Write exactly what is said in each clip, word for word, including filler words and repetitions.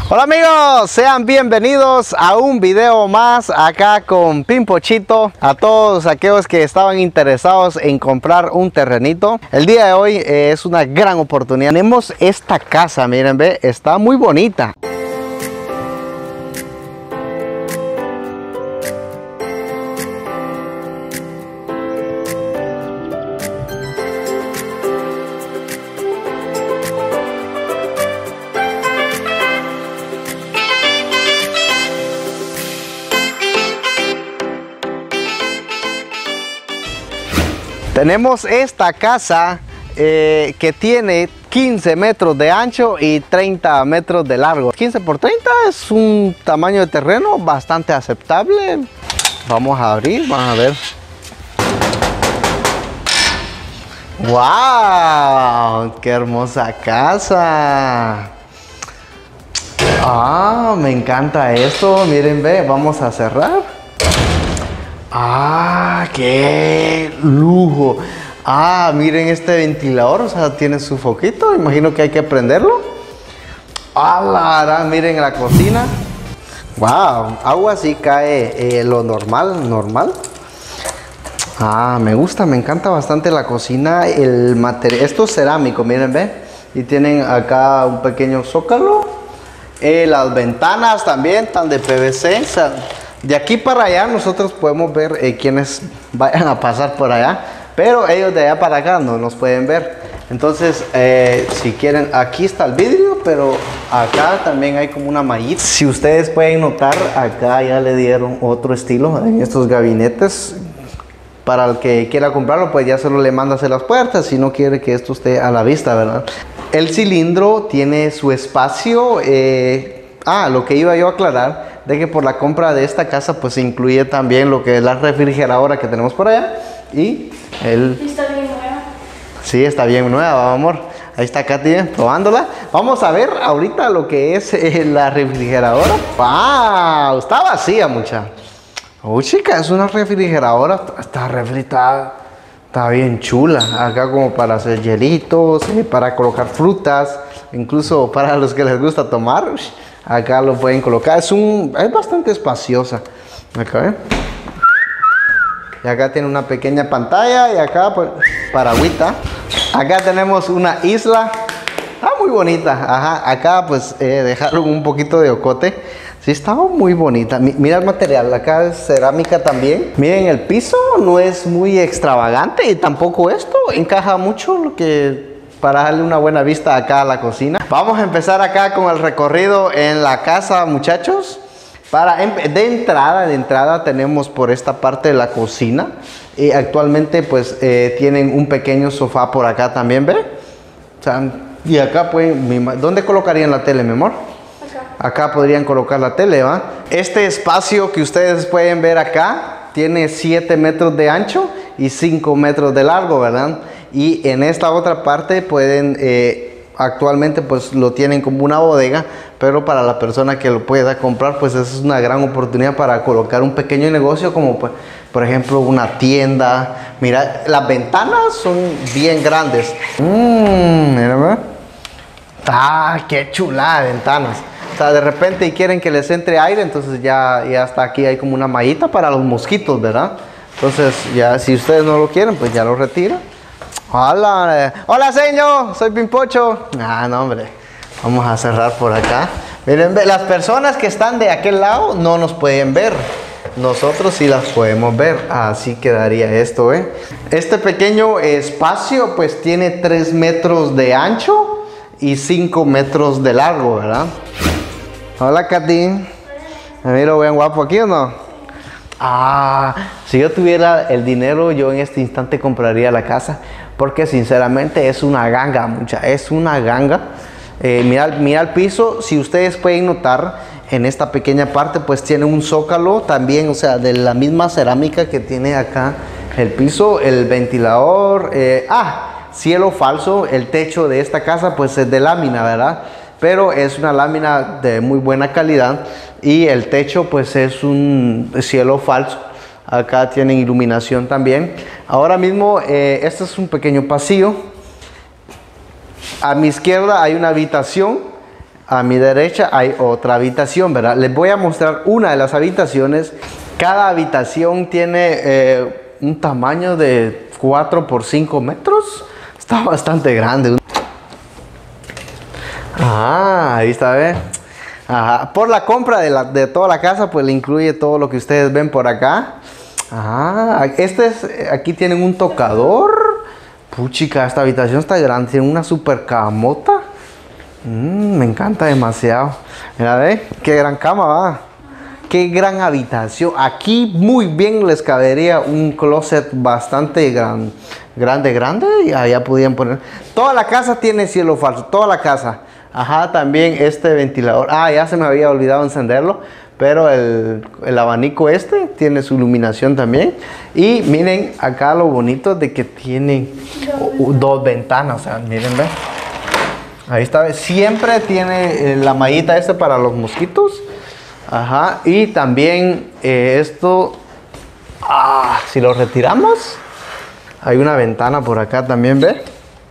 Hola amigos, sean bienvenidos a un video más acá con Pimpochito. A todos aquellos que estaban interesados en comprar un terrenito, el día de hoy eh, es una gran oportunidad. Tenemos esta casa, miren, ve, está muy bonita. Tenemos esta casa eh, que tiene quince metros de ancho y treinta metros de largo. quince por treinta es un tamaño de terreno bastante aceptable. Vamos a abrir, vamos a ver. ¡Wow! ¡Qué hermosa casa! Ah, me encanta esto. Miren, ve, vamos a cerrar. ¡Ah, qué lujo! Ah, miren este ventilador, o sea, tiene su foquito. Imagino que hay que prenderlo. ¡Ah, la! Miren la cocina. ¡Wow! Agua sí cae eh, lo normal, normal. Ah, me gusta, me encanta bastante la cocina. El material, esto es cerámico, miren, ve. Y tienen acá un pequeño zócalo. Eh, las ventanas también están de P V C. O sea, de aquí para allá nosotros podemos ver eh, quienes vayan a pasar por allá, pero ellos de allá para acá no nos pueden ver. Entonces eh, si quieren, aquí está el vidrio, pero acá también hay como una mallita. Si ustedes pueden notar, acá ya le dieron otro estilo en estos gabinetes. Para el que quiera comprarlo, pues ya solo le manda hacer las puertas, si no quiere que esto esté a la vista, ¿verdad? El cilindro tiene su espacio. eh, ah, lo que iba yo a aclarar, de que por la compra de esta casa pues incluye también lo que es la refrigeradora que tenemos por allá y el... Está bien nueva. Sí, está bien nueva, amor. Ahí está Katy probándola. Vamos a ver ahorita lo que es eh, la refrigeradora. ¡Wow! Está vacía, mucha. Uy, chica, es una refrigeradora. Esta refri está, está bien chula. Acá como para hacer hielitos, eh, para colocar frutas, incluso para los que les gusta tomar. Acá lo pueden colocar, es, un, es bastante espaciosa. Acá, ¿eh? Y acá tiene una pequeña pantalla y acá pues para agüita. Acá tenemos una isla, está muy bonita. Ajá, acá pues eh, dejaron un poquito de ocote. Sí, estaba muy bonita. Mira el material, acá es cerámica también. Miren, el piso no es muy extravagante y tampoco esto encaja mucho lo que... para darle una buena vista acá a la cocina. Vamos a empezar acá con el recorrido en la casa, muchachos. Para de entrada, de entrada tenemos por esta parte de la cocina. Y actualmente pues eh, tienen un pequeño sofá por acá también, ¿ve? O sea, y acá pueden... ¿Dónde colocarían la tele, mi amor? Acá. Acá podrían colocar la tele, ¿va? Este espacio que ustedes pueden ver acá tiene siete metros de ancho y cinco metros de largo, ¿verdad? Y en esta otra parte pueden, eh, actualmente pues lo tienen como una bodega, pero para la persona que lo pueda comprar pues es una gran oportunidad para colocar un pequeño negocio como pues, por ejemplo una tienda. Mira, las ventanas son bien grandes. Mmm, mira, ¿verdad? Ah, qué chula de ventanas. O sea, de repente quieren que les entre aire, entonces ya, ya hasta aquí hay como una mallita para los mosquitos, ¿verdad? Entonces ya si ustedes no lo quieren pues ya lo retiran. Hola, hola señor, soy Pimpocho. Ah, no, hombre, vamos a cerrar por acá. Miren, las personas que están de aquel lado no nos pueden ver. Nosotros sí las podemos ver. Así quedaría esto, ¿eh? Este pequeño espacio pues tiene tres metros de ancho y cinco metros de largo, ¿verdad? Hola, Katy. ¿Me miro bien guapo aquí o no? Ah, si yo tuviera el dinero, yo en este instante compraría la casa. Porque sinceramente es una ganga, mucha, es una ganga. Eh, mira, mira el piso, si ustedes pueden notar, en esta pequeña parte pues tiene un zócalo también, o sea, de la misma cerámica que tiene acá el piso, el ventilador. Eh, ah, cielo falso, el techo de esta casa pues es de lámina, ¿verdad? Pero es una lámina de muy buena calidad y el techo pues es un cielo falso. Acá tienen iluminación también. Ahora mismo, eh, este es un pequeño pasillo. A mi izquierda hay una habitación. a mi derecha hay otra habitación, ¿verdad? Les voy a mostrar una de las habitaciones. Cada habitación tiene eh, un tamaño de cuatro por cinco metros. Está bastante grande. Ah, ahí está, ¿ve? Ajá. Por la compra de, la, de toda la casa, pues le incluye todo lo que ustedes ven por acá. Ah, este es, aquí tienen un tocador. Puchica, esta habitación está grande. Tiene una super camota. Mm, me encanta demasiado. Mira, ve, qué gran cama va. Qué gran habitación. Aquí muy bien les cabería un closet bastante gran, grande, grande. Y allá podían poner. Toda la casa tiene cielo falso. Toda la casa. Ajá, también este ventilador. Ah, ya se me había olvidado encenderlo. Pero el, el abanico este tiene su iluminación también. Y miren acá lo bonito de que tiene dos, dos ventanas. O sea, miren, ve. Ahí está. Siempre tiene la mallita esta para los mosquitos. Ajá. Y también eh, esto. Ah, si lo retiramos. Hay una ventana por acá también, ve.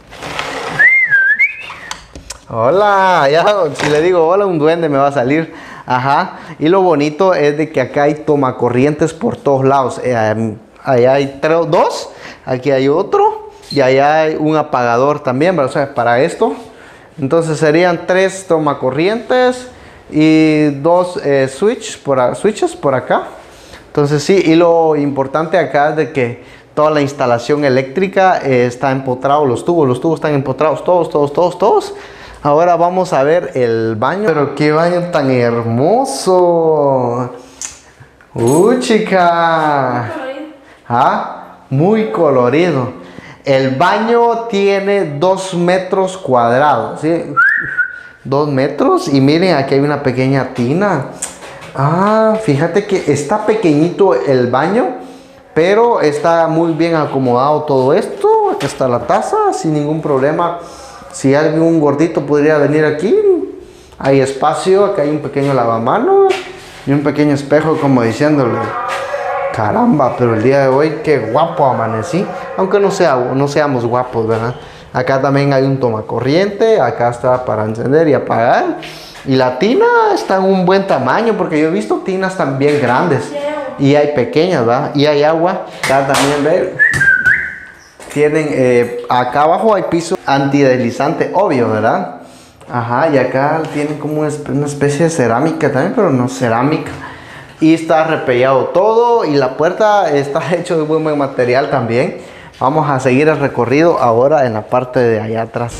Hola. Ya, si le digo hola, un duende me va a salir. Ajá, y lo bonito es de que acá hay tomacorrientes por todos lados. Eh, allá hay tres, dos, aquí hay otro y allá hay un apagador también, ¿verdad? O sea, para esto. Entonces serían tres tomacorrientes y dos eh, switch por, switches por acá. Entonces sí, y lo importante acá es de que toda la instalación eléctrica eh, está empotrado, los tubos, los tubos están empotrados, todos, todos, todos, todos. Ahora vamos a ver el baño. Pero qué baño tan hermoso. ¡Uh, chica! ¿Ah? Muy colorido. El baño tiene dos metros cuadrados, ¿sí? Dos metros. Y miren, aquí hay una pequeña tina. Ah, fíjate que está pequeñito el baño, pero está muy bien acomodado todo esto. Aquí está la taza, sin ningún problema. Si algún gordito podría venir aquí, hay espacio. Acá hay un pequeño lavamanos y un pequeño espejo, como diciéndole, caramba, pero el día de hoy qué guapo amanecí. Aunque no, sea, no seamos guapos, ¿verdad? Acá también hay un tomacorriente. Acá está para encender y apagar. Y la tina está en un buen tamaño, porque yo he visto tinas también grandes. Y hay pequeñas, ¿verdad? Y hay agua. Acá también, ¿ve? Tienen, eh, acá abajo hay piso antideslizante, obvio, ¿verdad? Ajá, y acá tienen como una especie de cerámica también, pero no cerámica. Y está repellado todo y la puerta está hecho de buen, buen material también. Vamos a seguir el recorrido ahora en la parte de allá atrás.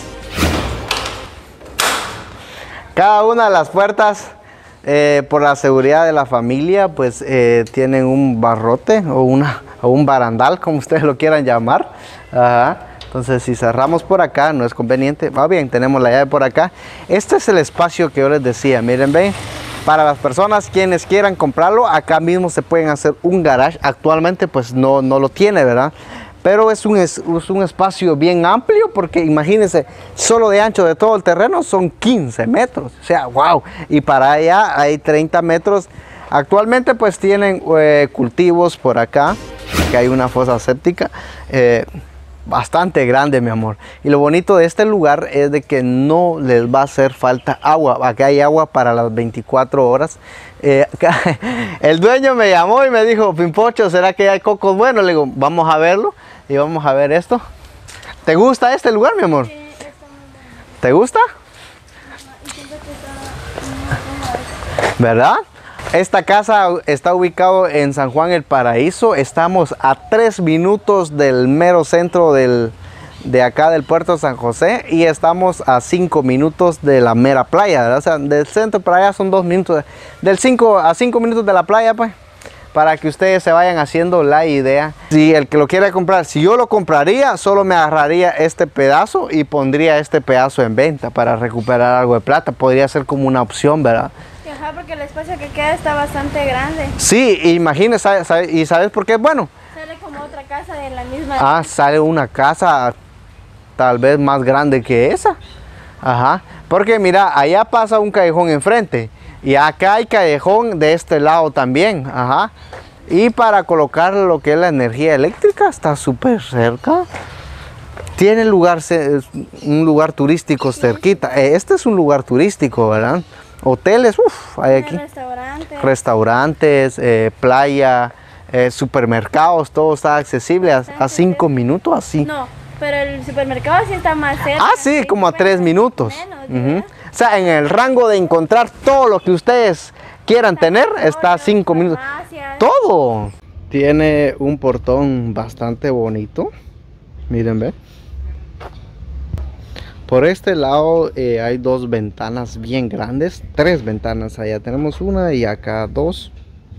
Cada una de las puertas, eh, por la seguridad de la familia, pues eh, tienen un barrote o, una, o un barandal, como ustedes lo quieran llamar. Ajá. Entonces, si cerramos por acá, no es conveniente. Va bien, tenemos la llave por acá. Este es el espacio que yo les decía. Miren, ven, para las personas quienes quieran comprarlo, acá mismo se pueden hacer un garage. Actualmente, pues no, no lo tiene, ¿verdad? Pero es un, es, es un espacio bien amplio, porque imagínense, solo de ancho de todo el terreno son quince metros. O sea, wow. Y para allá hay treinta metros. Actualmente, pues tienen eh, cultivos por acá. Que hay una fosa séptica. Eh, bastante grande, mi amor. Y lo bonito de este lugar es de que no les va a hacer falta agua. Acá hay agua para las veinticuatro horas. Eh, acá, el dueño me llamó y me dijo, Pimpocho, ¿será que hay cocos buenos? Le digo, vamos a verlo y vamos a ver esto. ¿Te gusta este lugar, mi amor? Sí, está muy bueno. ¿Te gusta? ¿Verdad? Esta casa está ubicado en San Juan el Paraíso. Estamos a tres minutos del mero centro del, de acá del puerto de San José, y estamos a cinco minutos de la mera playa, ¿verdad? O sea, del centro para allá son dos minutos, del cinco a cinco minutos de la playa, pues, para que ustedes se vayan haciendo la idea. Si el que lo quiere comprar, si yo lo compraría, solo me agarraría este pedazo y pondría este pedazo en venta para recuperar algo de plata. Podría ser como una opción, ¿verdad? Ajá, porque el espacio que queda está bastante grande. Sí, imagínese, ¿sabe, sabe, ¿y sabes por qué? Bueno, sale como otra casa de la misma. Ah, sale una casa tal vez más grande que esa. Ajá, porque mira, allá pasa un callejón enfrente y acá hay callejón de este lado también. Ajá, y para colocar lo que es la energía eléctrica está súper cerca. Tiene lugar, un lugar turístico cerquita. Este es un lugar turístico, ¿verdad? Hoteles, uff, hay aquí. Restaurantes. Restaurantes, eh, playa, eh, supermercados, todo está accesible a, a cinco minutos, así. No, pero el supermercado sí está más cerca. Ah, sí, como a tres minutos. Menos, Uh-huh. O sea, en el rango de encontrar todo lo que ustedes quieran tener, está a cinco minutos. Todo. Tiene un portón bastante bonito. Miren, ve. Por este lado eh, hay dos ventanas bien grandes, tres ventanas, allá tenemos una y acá dos.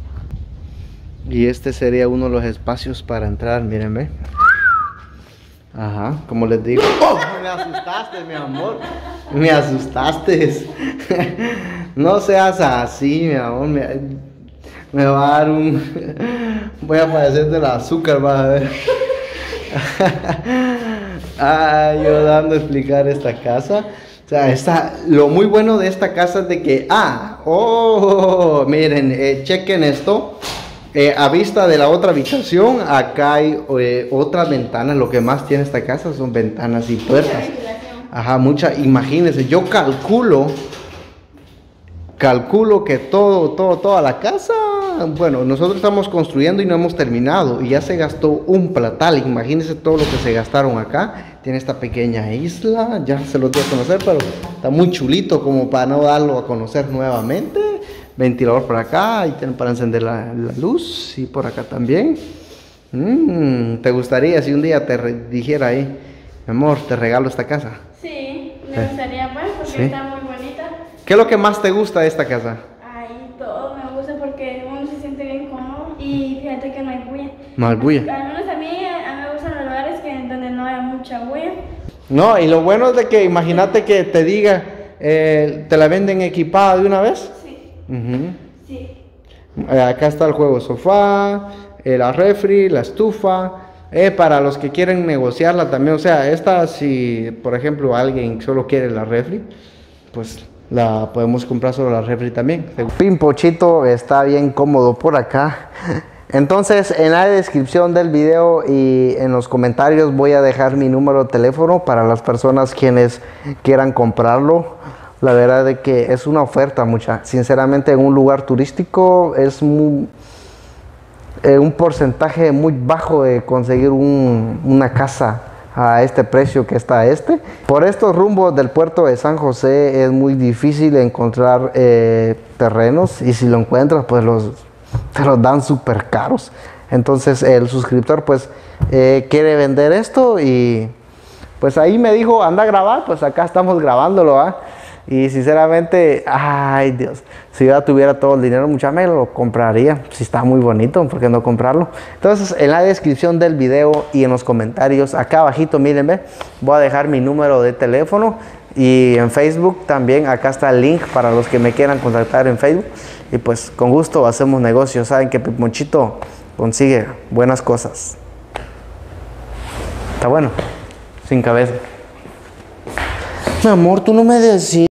Y este sería uno de los espacios para entrar, miren, ve. Ajá, como les digo. ¡Oh! Me asustaste, mi amor. Me asustaste. No seas así, mi amor. Me, me va a dar un... Voy a padecer del azúcar, vas a ver. Ah, yo dando a explicar esta casa. O sea, esta, lo muy bueno de esta casa es de que, ah, oh, miren, eh, chequen esto. Eh, a vista de la otra habitación, acá hay eh, otras ventanas. Lo que más tiene esta casa son ventanas y puertas. Ajá, mucha, imagínense, yo calculo, calculo que todo, todo, toda la casa, bueno, nosotros estamos construyendo y no hemos terminado y ya se gastó un platal. Imagínense todo lo que se gastaron acá. Tiene esta pequeña isla, ya se lo dio a conocer, pero está muy chulito como para no darlo a conocer nuevamente. Ventilador por acá, ahí tienen para encender la, la luz y por acá también. Mm, ¿te gustaría si un día te dijera ahí, mi amor, te regalo esta casa? Sí, me gustaría pues, porque ¿sí? Está muy bonita. ¿Qué es lo que más te gusta de esta casa? Ay, todo me gusta porque uno se siente bien cómodo y fíjate que no hay bulla. No hay bulla. Al menos a mí, a mí me gustan los lugares que, donde no hay mucha bulla. No, y lo bueno es de que imagínate que te diga, eh, ¿te la venden equipada de una vez? Uh-huh. Sí. Eh, acá está el juego sofá, eh, la refri, la estufa. Eh, para los que quieren negociarla también, o sea, esta si por ejemplo alguien solo quiere la refri, pues la podemos comprar solo la refri también. Pimpochito está bien cómodo por acá. Entonces en la descripción del video y en los comentarios voy a dejar mi número de teléfono para las personas quienes quieran comprarlo. La verdad es que es una oferta mucha. Sinceramente en un lugar turístico es muy, eh, un porcentaje muy bajo de conseguir un, una casa a este precio que está este. Por estos rumbos del puerto de San José es muy difícil encontrar eh, terrenos y si lo encuentras pues los, te los dan súper caros. Entonces el suscriptor pues eh, quiere vender esto y pues ahí me dijo anda a grabar, pues acá estamos grabándolo, ¿ah? Y sinceramente, ay Dios, si yo tuviera todo el dinero, mucha me lo compraría. Si está muy bonito, ¿por qué no comprarlo? Entonces, en la descripción del video y en los comentarios, acá abajito, mírenme, voy a dejar mi número de teléfono. Y en Facebook también, acá está el link para los que me quieran contactar en Facebook. Y pues, con gusto hacemos negocios. Saben que Pimpochito consigue buenas cosas. Está bueno, sin cabeza. Mi amor, tú no me decís.